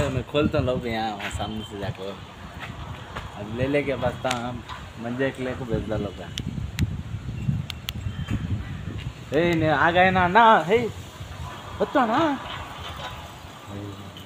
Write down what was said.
मैं खोलता हूँ लोग यहाँ वहाँ सामने से जाकर अब ले लेके बसता हम मंजे के ले को भेज दो लोग ए ने आ गए ना ना हे बच्चा ना